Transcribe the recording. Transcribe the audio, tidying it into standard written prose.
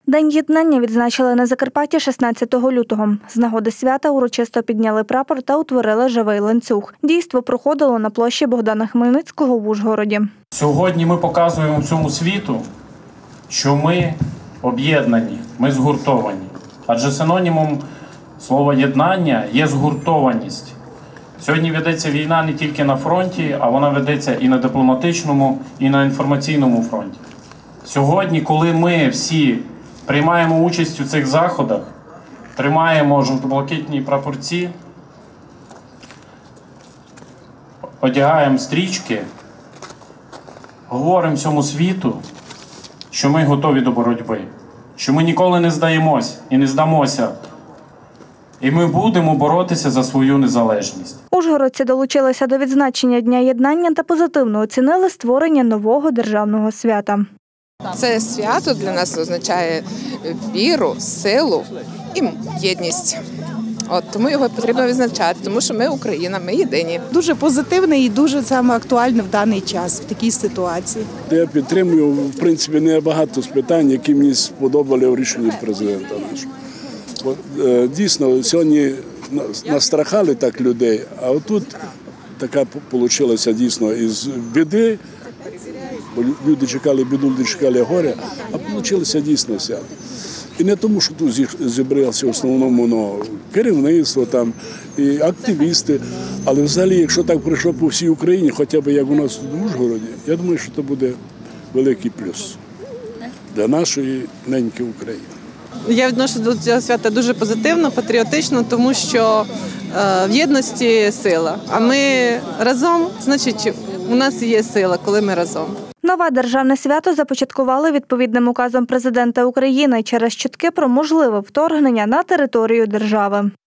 День єднання відзначили на Закарпатті 16 лютого. З нагоди свята урочисто підняли прапор та утворили живий ланцюг. Дійство проходило на площі Богдана Хмельницького в Ужгороді. Сьогодні ми показуємо всьому світу, що ми об'єднані, ми згуртовані. Адже синонімом слова «єднання» є згуртованість. Сьогодні ведеться війна не тільки на фронті, а вона ведеться і на дипломатичному, і на інформаційному фронті. Сьогодні, коли ми всі приймаємо участь у цих заходах, тримаємо жовто-блакитні прапорці, одягаємо стрічки, говоримо всьому світу, що ми готові до боротьби, що ми ніколи не здаємось і не здамося. І ми будемо боротися за свою незалежність. Ужгородці долучилися до відзначення Дня єднання та позитивно оцінили створення нового державного свята. Це свято для нас означає віру, силу і єдність. Тому його потрібно відзначати, тому що ми Україна, ми єдині. Дуже позитивне і дуже саме актуальне в даний час, в такій ситуації. Я підтримую, в принципі, не багато з питань, які мені сподобали в рішенні президента нашого. Дійсно, сьогодні настрахали так людей, а отут така вийшла дійсно із біди, бо люди чекали біду, люди чекали горя, а вийшло дійсно свято. І не тому, що тут зібралося в основному керівництво там, і активісти, але взагалі, якщо так пройшло по всій Україні, хоча б як у нас тут в Ужгороді, я думаю, що це буде великий плюс для нашої неньки України. Я відношусь до цього свята дуже позитивно, патріотично, тому що в єдності сила. А ми разом, значить, у нас є сила, коли ми разом. Нове державне свято започаткували відповідним указом президента України через чутки про можливе вторгнення на територію держави.